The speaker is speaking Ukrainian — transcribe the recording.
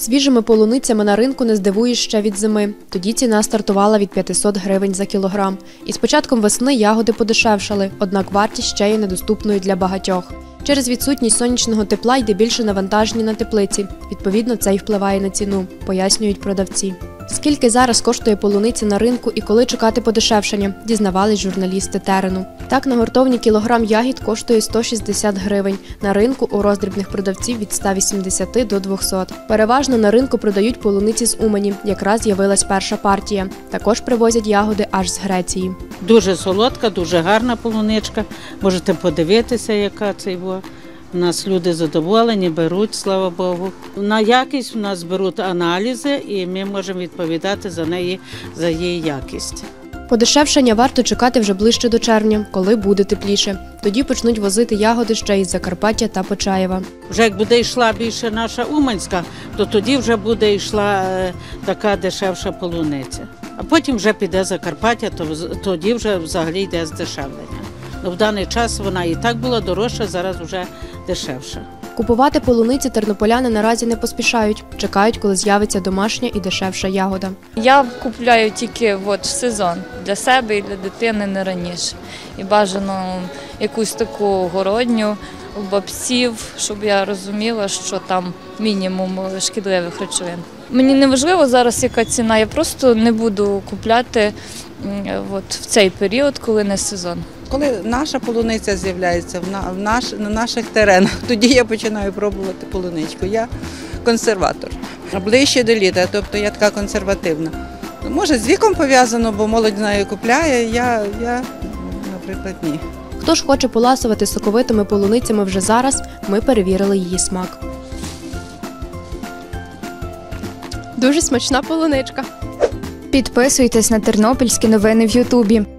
Свіжими полуницями на ринку не здивуєш ще від зими. Тоді ціна стартувала від 500 гривень за кілограм. І з початком весни ягоди подешевшали, однак вартість ще є недоступною для багатьох. Через відсутність сонячного тепла йде більше навантаження на теплиці. Відповідно, це й впливає на ціну, пояснюють продавці. Скільки зараз коштує полуниця на ринку і коли чекати подешевшення, дізнавались журналісти терену. Так, на гуртовні кілограм ягід коштує 160 гривень, на ринку у роздрібних продавців від 180 до 200. Переважно на ринку продають полуниці з Умані, якраз з'явилась перша партія. Також привозять ягоди аж з Греції. Дуже солодка, дуже гарна полуничка, можете подивитися, яка це була. У нас люди задоволені, беруть, слава Богу. На якість у нас беруть аналізи і ми можемо відповідати за неї, за її якість. Подешевшення варто чекати вже ближче до червня, коли буде тепліше. Тоді почнуть возити ягоди ще із Закарпаття та Почаєва. Вже як буде йшла більше наша Уманська, то тоді вже буде йшла така дешевша полуниця. А потім вже піде Закарпаття, то тоді вже взагалі йде здешевлення. Но в даний час вона і так була дорожча, зараз вже дешевша. Купувати полуниці тернополяни наразі не поспішають. Чекають, коли з'явиться домашня і дешевша ягода. Я купляю тільки в сезон для себе і для дитини, не раніше. І бажано якусь таку городню, бабців, щоб я розуміла, що там мінімум шкідливих речовин. Мені не важливо зараз, яка ціна, я просто не буду купляти в цей період, коли не сезон. Коли наша полуниця з'являється на наших теренах, тоді я починаю пробувати полуничку. Я консерватор. Ближче до літа, тобто я така консервативна. Може, з віком пов'язано, бо молодь нею купляє, я, наприклад, ні. Хто ж хоче поласувати соковитими полуницями вже зараз, ми перевірили її смак. Дуже смачна полуничка. Підписуйтесь на тернопільські новини в Ютубі.